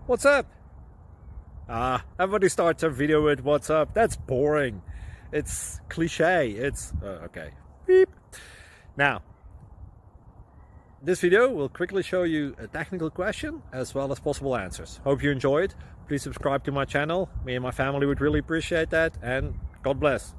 What's up? Everybody starts a video with what's up. That's boring. It's cliche. It's okay. Beep. Now, this video will quickly show you a technical question as well as possible answers. Hope you enjoy it. Please subscribe to my channel. Me and my family would really appreciate that, and God bless.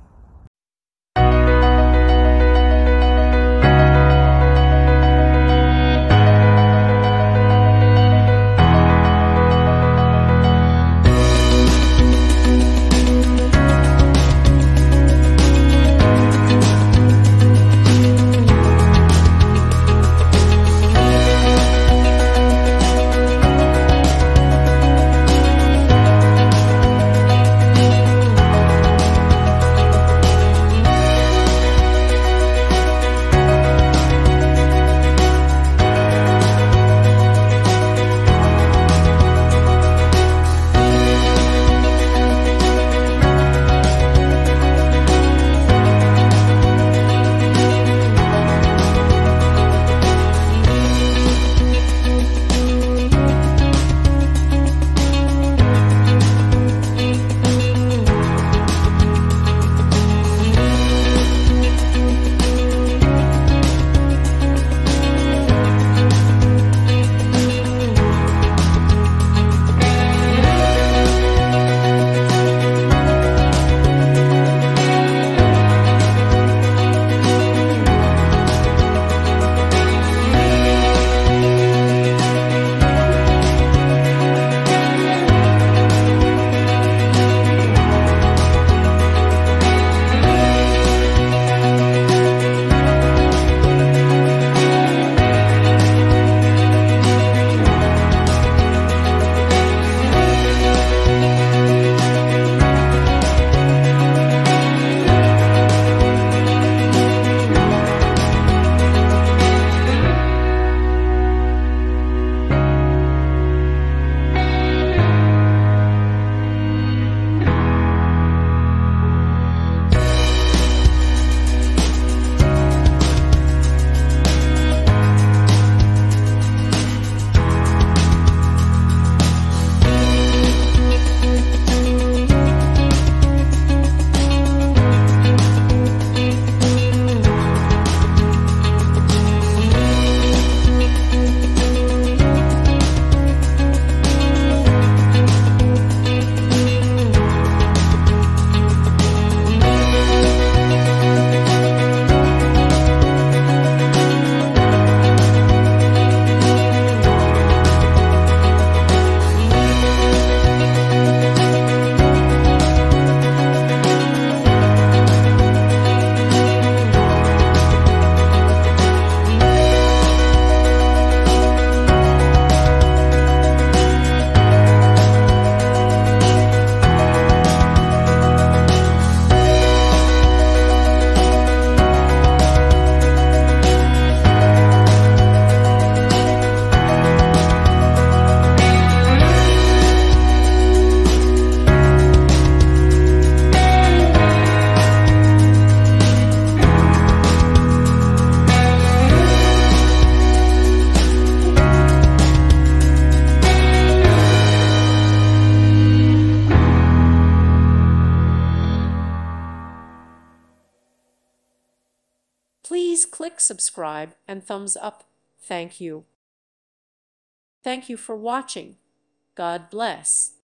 Please click subscribe and thumbs up. Thank you. Thank you for watching. God bless.